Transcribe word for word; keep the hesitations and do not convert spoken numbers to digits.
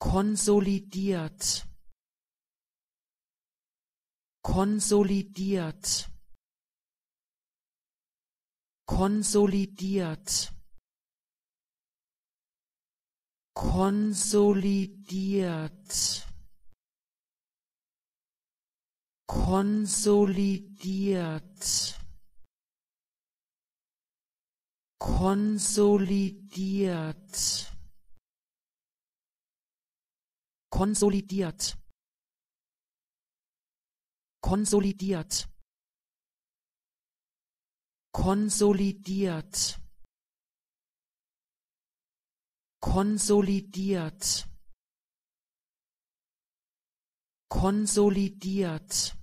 konsolidiert, konsolidiert, konsolidiert, konsolidiert, konsolidiert, konsolidiert, konsolidiert, konsolidiert, konsolidiert, konsolidiert, konsolidiert,